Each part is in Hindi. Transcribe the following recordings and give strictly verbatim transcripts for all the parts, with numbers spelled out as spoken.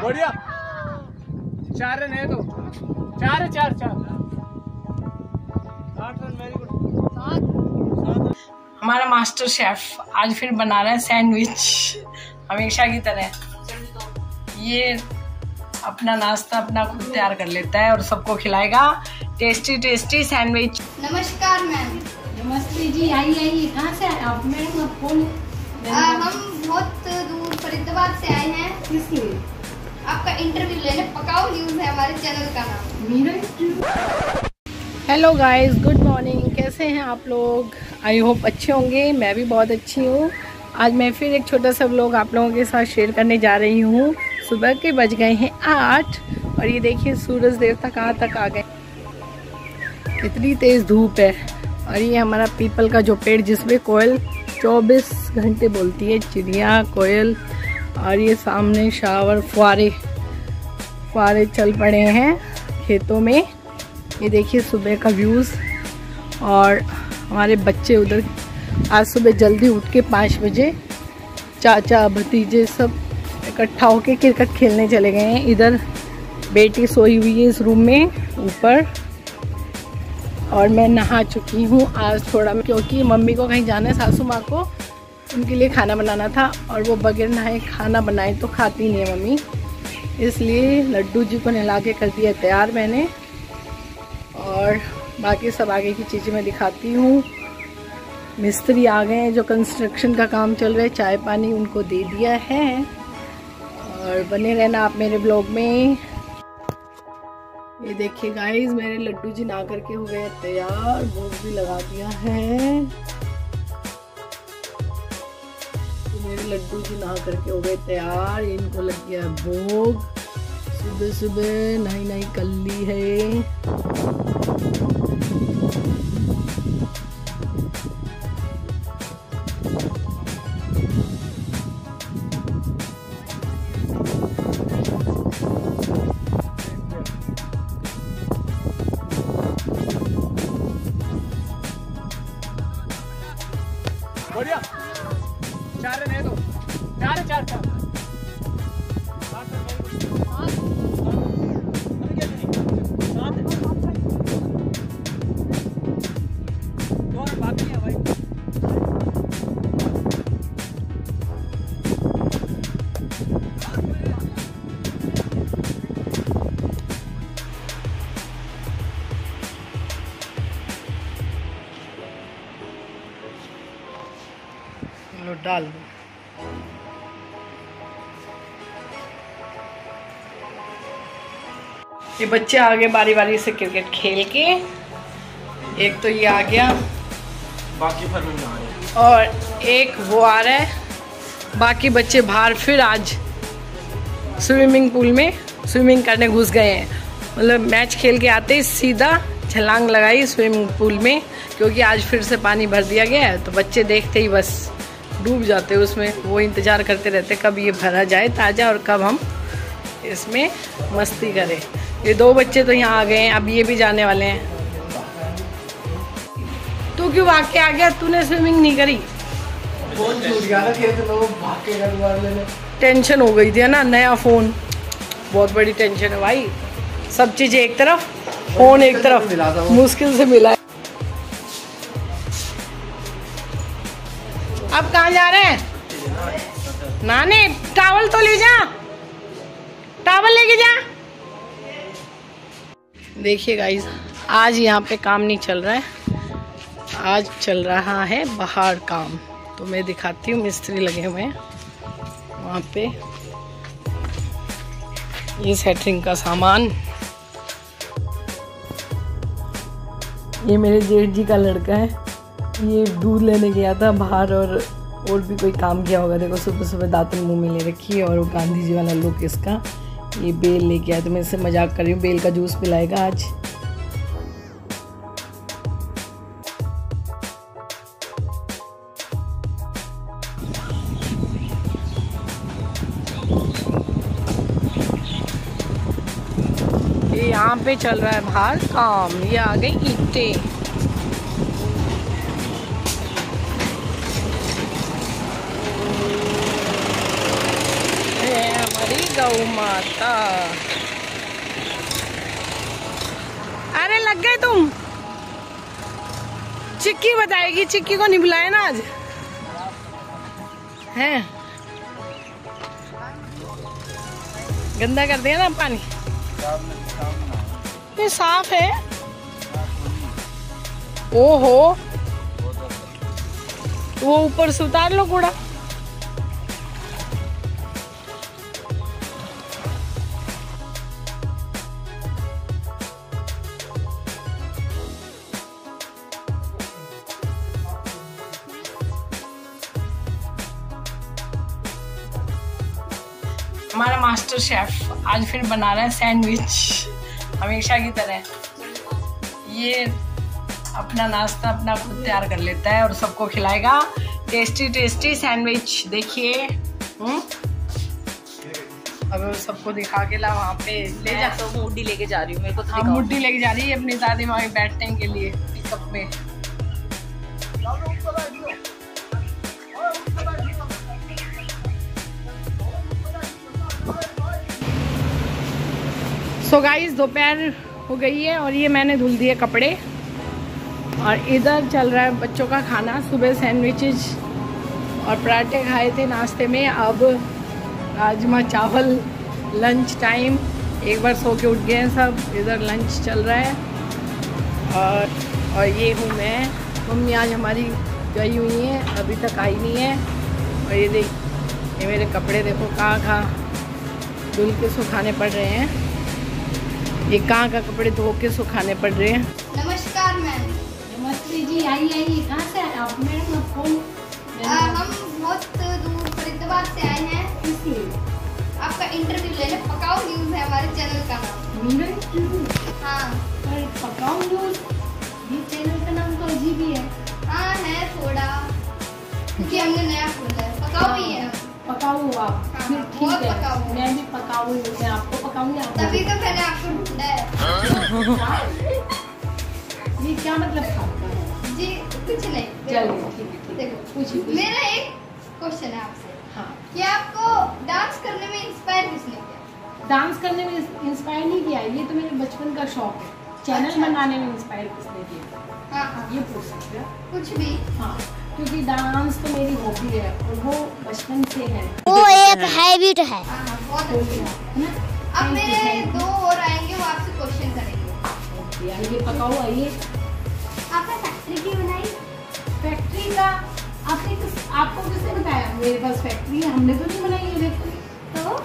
बढ़िया। चार रन है तो चार है चार चार आठ रन। Very good. हमारा मास्टर शेफ आज फिर बना रहा है सैंडविच हमेशा की तरह। ये अपना नाश्ता अपना खुद तैयार कर लेता है और सबको खिलाएगा टेस्टी टेस्टी सैंडविच। नमस्कार मैम। नमस्ते जी। आइए आइए। कहाँ से आए आप? मैडम फोन हम बहुत दूर फरीदाबाद से आए हैं। किस लिए? आपका इंटरव्यू लेने। पकाओ न्यूज है हमारे चैनल का नाम। मेरा हेलो गाइस, गुड मॉर्निंग। कैसे हैं आप लोग? आई होप अच्छे होंगे। मैं भी बहुत अच्छी हूँ। आज मैं फिर एक छोटा सा व्लॉग आप लोगों के साथ शेयर करने जा रही हूँ। सुबह के बज गए हैं आठ और ये देखिए सूरज देवता कहाँ तक आ गए। कितनी तेज़ धूप है। और ये हमारा पीपल का जो पेड़ जिसमें कोयल चौबीस घंटे बोलती है, चिड़िया कोयल। और ये सामने शावर फुहारे फुहारे चल पड़े हैं खेतों में। ये देखिए सुबह का व्यूज़। और हमारे बच्चे उधर आज सुबह जल्दी उठ के पाँच बजे चाचा भतीजे सब इकट्ठा होके क्रिकेट खेलने चले गए हैं। इधर बेटी सोई हुई है इस रूम में ऊपर। और मैं नहा चुकी हूँ आज थोड़ा, क्योंकि मम्मी को कहीं जाना है, सासू माँ को उनके लिए खाना बनाना था और वो बगैर नहाए खाना बनाए तो खाती नहीं है मम्मी। इसलिए लड्डू जी को नहला के कर दिया तैयार मैंने। और बाकी सब आगे की चीज़ें मैं दिखाती हूँ। मिस्त्री आ गए हैं जो कंस्ट्रक्शन का काम चल रहा है, चाय पानी उनको दे दिया है। और बने रहना आप मेरे ब्लॉग में। ये देखिए गाइस, मेरे लड्डू जी नहा करके हो गए तैयार। भोग भी लगा दिया है। तो मेरे लड्डू जी नहा करके हो गए तैयार। इनको लग गया भोग। सुबह सुबह नई नई कल्ली है। बढ़िया। चार रन है तो चार है चार चार आठ रन। दो रन बाकी है भाई। डाल दो। ये बच्चे आगे बारी बारी से क्रिकेट खेल के। एक तो ये आ गया, बाकी फिर नहीं आ रहे। और एक वो आ रहा है। बाकी बच्चे बाहर फिर आज स्विमिंग पूल में स्विमिंग करने घुस गए हैं। मतलब मैच खेल के आते ही सीधा छलांग लगाई स्विमिंग पूल में, क्योंकि आज फिर से पानी भर दिया गया है। तो बच्चे देखते ही बस डूब जाते हैं उसमें। वो इंतज़ार करते रहते कब ये भरा जाए ताज़ा और कब हम इसमें मस्ती करें। ये दो बच्चे तो यहाँ आ गए हैं, अब ये भी जाने वाले हैं। तू क्यों भाग के आ गया? तूने स्विमिंग नहीं करी? फोन छूट गया ना, खेत लोग भाग के घर वाले लेने। टेंशन हो गई थी ना, नया फ़ोन बहुत बड़ी टेंशन है भाई। सब चीज़ें एक तरफ, फ़ोन एक तरफ, मुश्किल से मिला है। अब कहाँ जा रहे हैं? नानी टावल तो ले जा, टावल लेके जा। देखिए गाइस, आज यहाँ पे काम नहीं चल रहा है, आज चल रहा है बाहर काम। तो मैं दिखाती हूँ, मिस्त्री लगे हुए हैं वहाँ पे। ये सेटरिंग का सामान। ये मेरे जेठ जी का लड़का है, ये दूध लेने गया था बाहर और और भी कोई काम किया होगा। देखो सुबह सुबह दातन मुंह में ले रखी है और वो गांधी जी वाला लुक इसका। ये बेल लेके आया, तो मैं इससे मजाक कर रही हूँ, बेल का जूस पिलाएगा आज। ये यहाँ पे चल रहा है बाहर काम। ये आ गई ईंटें। हमारी गौ माता। अरे लग गए तुम। चिक्की बताएगी, चिक्की को नहीं बुलाया ना आज हैं। गंदा कर दिया ना पानी। ये साफ है। ओहो, वो ऊपर से उतार लो कूड़ा। हमारा मास्टर शेफ आज फिर बना रहा है सैंडविच हमेशा की तरह। ये अपना नाश्ता अपना खुद तैयार कर लेता है और सबको खिलाएगा टेस्टी टेस्टी सैंडविच। देखिए हम्म अब सबको दिखा के ला वहाँ पे ले जा। तो मुड्डी लेके जा रही हूँ, मेरे को हाँ, मुड्डी लेके जा रही है अपनी दादी माँ के बैठने के लिए पिकअप में। सो गाइस दोपहर हो गई है और ये मैंने धुल दिए कपड़े और इधर चल रहा है बच्चों का खाना। सुबह सैंडविचेज और पराठे खाए थे नाश्ते में, अब राजमा चावल लंच टाइम। एक बार सो के उठ गए हैं सब, इधर लंच चल रहा है। और और ये हूँ मैं। मम्मी आज हमारी गई हुई हैं, अभी तक आई नहीं है। और ये देख, ये मेरे कपड़े देखो कहाँ कहाँ धुल के सुखाने पड़ रहे हैं। ये कहाँ का कपड़े धो के सुखाने पड़ रहे हैं। नमस्कार मैम। नमस्ते जी, आइए आइए। कहाँ से आए आप मैडम? फोन हम बहुत दूर फरीदाबाद से आए हैं, इसलिए आपका इंटरव्यू लेने। पकाओ न्यूज है हमारे चैनल का नाम। मेरा हाँ पर पकाओ न्यूज, ये चैनल का नाम तो अजीब ही है। हाँ है थोड़ा, क्योंकि हमने नया खोला है। पकाओ ही है। पकाऊ आप? हाँ, फिर बहुत ठीक है, पकाऊ। मैं भी पकाऊ हूँ। मैं आपको पकाऊंगी, आप तभी तो मैंने आपको ढूंढा है। ये क्या मतलब आपका है? जी कुछ नहीं। चलिए ठीक है, ठीक है। देखो पूछिए पूछिए। मेरा एक क्वेश्चन है आपसे हाँ, कि आपको डांस करने में इंस्पायर किसने किया? डांस करने में इंस्पायर नहीं किया, ये तो मेरे बचपन का शौक है। चैनल अच्छा। बनाने में इंस्पायर किसने किया, हाँ हाँ ये पूछ सकते हो। कुछ भी। हाँ, क्योंकि डांस तो मेरी हॉबी है और वो बचपन से है। वो एक हैबिट है। हाँ हाँ बहुत हो अच्छा। गया, है ना? अब Thank you, मेरे thank you। दो और आएंगे, वो आपसे क्वेश्चन करेंगे। ओके, आइए पकाओ, आइए। आपने फैक्ट्री क्यों बनाई? फैक्ट्री का आपने किस, आपको किसने बताया मेरे पास फैक्ट्री है? हमने तो नहीं बनाई है फैक्ट्री। तो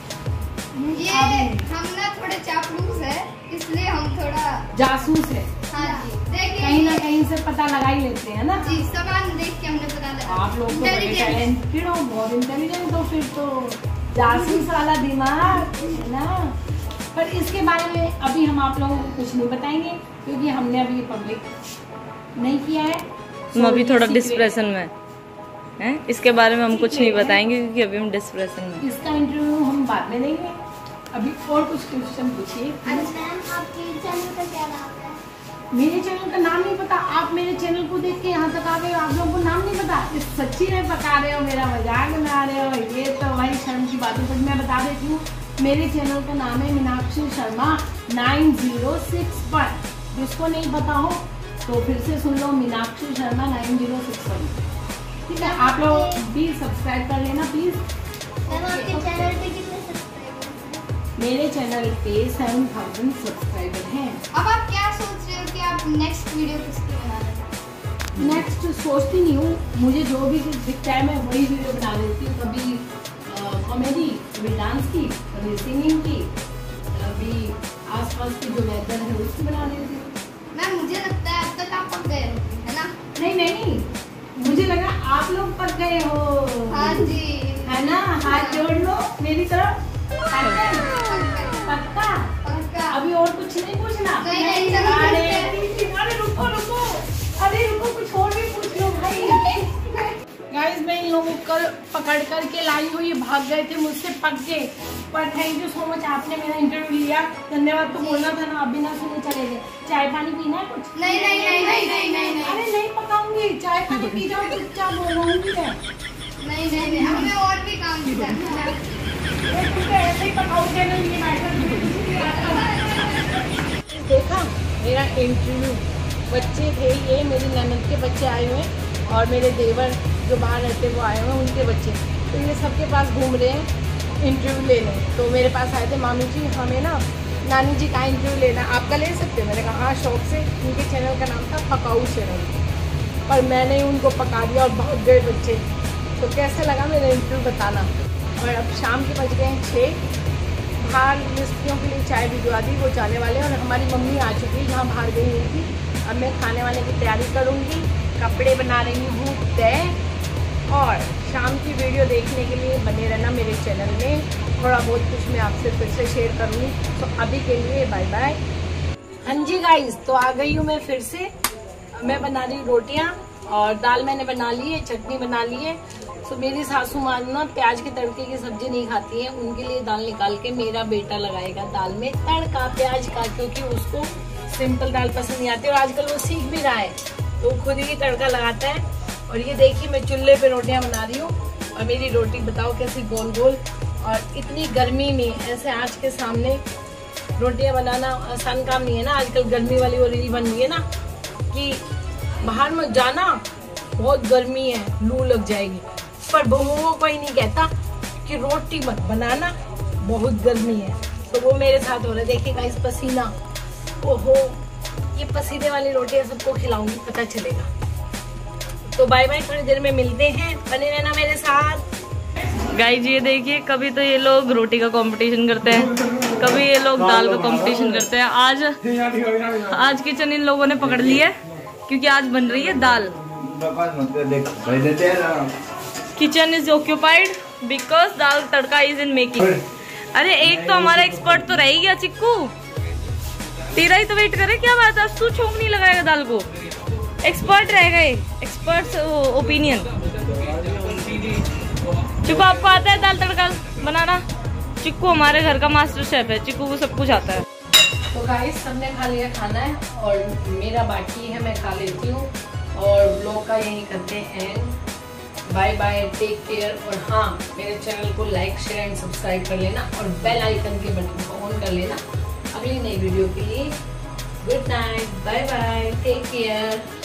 ये आप हम ना थोड़े चापलूस है, इसलिए हम थोड़ा। जासूस है, हाँ जी देखिए, कहीं ना कहीं से पता लगा ही लेते हैं ना। जी सामान देख के हमने पता लगा। आप लोग तो बड़े Intelligent। टैलेंटेड हो, बहुत इंटेलिजेंट हो, फिर तो जासूस वाला दिमाग है ना। पर इसके बारे में अभी हम आप लोगों को कुछ नहीं बताएंगे, क्योंकि हमने अभी पब्लिक नहीं किया है। हम अभी थोड़ा Secret। डिस्प्रेशन में हैं, इसके बारे में हम कुछ नहीं बताएंगे क्योंकि अभी हम डिस्प्रेशन में। इसका इंटरव्यू हम बाद में देंगे। अभी और कुछ क्वेश्चन पूछिए। अच्छा आपके चैनल का क्या नाम है? मेरे चैनल का नाम नहीं पता? आप मेरे चैनल को देख के यहाँ तक आ गए हो, आप लोगों को नाम नहीं पता? इस सच्ची में पका रहे हो, मेरा मजाक बना रहे हो? ये तो भाई शर्म की बात है। पर मैं बता देती हूँ, मेरे चैनल का नाम है Meenakshi Sharma nine zero six one. जिसको नहीं पता हो तो फिर से सुन लो, Meenakshi Sharma nine zero six one. ठीक है, आप लोग भी सब्सक्राइब कर लेना प्लीज। मैम आपके चैनल पे कितने सब्सक्राइबर हैं? मेरे चैनल पे सेवन थाउजेंड सब्सक्राइबर हैं। अब आप क्या सोच रहे हो कि आप नेक्स्ट वीडियो किसकी बना रहे हो? नेक्स्ट सोचती नहीं हूँ, मुझे जो भी दिखता है मैं वही वीडियो बना देती हूँ। कभी कॉमेडी, कभी डांस की, कभी सिंगिंग की, कभी आसपास की जो वेदर है उसकी बना देती हूँ। मैम मुझे लगता है अब तक आप पक गए होंगे, है ना? नहीं नहीं, मुझे लगा आप लोग पक गए हो। हाँ जी है ना? हाथ जोड़ लो मेरी तरफ। पक्का? पक्का। अभी और कुछ नहीं पूछना? नहीं, नहीं, चलो अरे पूछते हैं। अरे रुको रुको, अरे रुको, कुछ और भी पूछ लो भाई। गाइस मैं इन लोगों को कल पकड़ करके लाई हुई, ये भाग गए थे मुझसे पक के। पर थैंक यू सो मच, आपने मेरा इंटरव्यू लिया। धन्यवाद तो बोलना था ना, आप बिना सुने चले गए। चाय पानी पीना है कुछ? नहीं नहीं नहीं नहीं नहीं नहीं नहीं अरे नहीं पकाऊंगी, चाय पानी पी जाओ, चुपचाप बोलूंगी मैं। नहीं नहीं नहीं हमें और भी काम करना है। ऐसे ही पकाओ चैनल ये देखा मेरा इंटरव्यू। बच्चे थे ये, मेरी ननद के बच्चे आए हुए हैं और मेरे देवर जो बाहर रहते वो आए हुए हैं, उनके बच्चे। तो ये सबके पास घूम रहे हैं इंटरव्यू लेने। तो मेरे पास आए थे, मामी जी हमें ना नानी जी का इंटरव्यू लेना, आपका ले सकते हो? मैंने कहा हाँ शौक से। उनके चैनल का नाम था पकाऊ चैनल, पर मैंने उनको पका दिया और भाग गए बच्चे। तो कैसा लगा मेरा इंटरव्यू बताना। और अब शाम के बज गए हैं छः। बाहर मिस्त्रियों के लिए चाय भिजवा दी, वो जाने वाले हैं। और हमारी मम्मी आ चुकी है जहाँ बाहर गई हुई थी। अब मैं खाने वाने की तैयारी करूँगी, कपड़े बना रही हूँ तय। और शाम की वीडियो देखने के लिए बने रहना मेरे चैनल में, थोड़ा बहुत कुछ मैं आपसे फिर से शेयर करूँगी। तो अभी के लिए बाय बाय। हाँ जी गाइस, तो आ गई हूँ मैं फिर से। मैं बना रही हूँ रोटियाँ और दाल मैंने बना ली है, चटनी बना ली है। तो मेरी सासू माँ ना प्याज के तड़के की सब्जी नहीं खाती है, उनके लिए दाल निकाल के मेरा बेटा लगाएगा दाल में तड़का प्याज का, क्योंकि उसको सिंपल दाल पसंद नहीं आती और आजकल वो सीख भी रहा है तो खुद ही तड़का लगाता है। और ये देखिए मैं चूल्हे पे रोटियां बना रही हूँ और मेरी रोटी बताओ कैसी गोल गोल। और इतनी गर्मी में ऐसे आँच के सामने रोटियां बनाना आसान काम नहीं है ना। आजकल गर्मी वाली वो रील बन रही है ना कि बाहर मत जाना, बहुत गर्मी है, लू लग जाएगी। पर बहुओं को कोई नहीं कहता कि रोटी मत बनाना, बहुत गर्मी है। तो वो मेरे साथ हो रहा है, देखिएगा इस पसीना। ओहो, ये पसीने वाली रोटियां सबको खिलाऊंगी, पता चलेगा। तो बाय बाय, थोड़ी देर में मिलते हैं, बने रहना मेरे साथ। गाइस ये देखिए, कभी तो ये लोग रोटी का कंपटीशन करते हैं, कभी ये लोग दाल का कंपटीशन करते हैं। आज आज किचन इन लोगों ने पकड़ ली है क्योंकि आज बन रही है दाल। Kitchen is occupied because dal tadka is in making. अरे एक तो हमारा एक्सपर्ट तो रह ही गया चिक्कू, तेरा ही तो वेट करे। क्या बात है, तू छोंक नहीं लगाएगा दाल को? एक्सपर्ट रह गए, एक्सपर्ट ओपिनियन। चिक्कू आपको आता है दाल तड़का बनाना? चिक्कू हमारे घर का मास्टर शेफ है, चिक्कू को सब कुछ आता है। तो गाइस सबने खा लिया खाना है और मेरा बाकी है, मैं खा लेती हूँ। और ब्लॉग का यही करते हैं, बाय बाय, टेक केयर। और हाँ, मेरे चैनल को लाइक शेयर एंड सब्सक्राइब कर लेना और बेल आइकन के बटन को ऑन कर लेना अगली नई वीडियो के लिए। Good night, bye bye, take care.